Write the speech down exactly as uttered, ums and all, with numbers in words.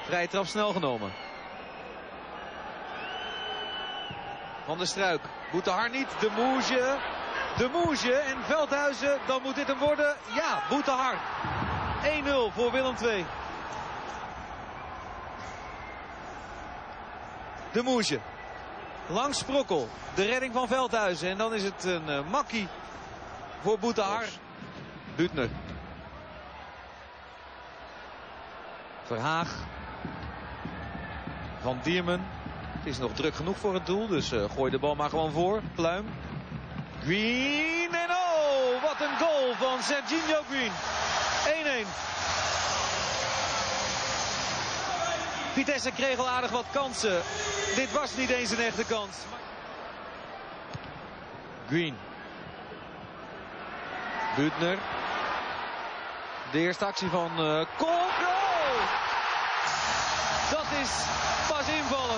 Vrije trap snel genomen. Van der Struik. Boetehar niet. De Moege. De Moege en Veldhuizen. Dan moet dit hem worden. Ja, Boetehar. één nul voor Willem twee. De Moege. Langs Sprokkel. De redding van Veldhuizen. En dan is het een uh, makkie voor Boetehar. Buutner. Verhaag. Van Diermen. Het is nog druk genoeg voor het doel. Dus uh, gooi de bal maar gewoon voor. Pluim. Green. En oh, wat een goal van Serginho Green. één-één. Vitesse kreeg al aardig wat kansen. Dit was niet eens een echte kans. Green. Buutner. De eerste actie van uh, Kolk. Dat is pas invallen.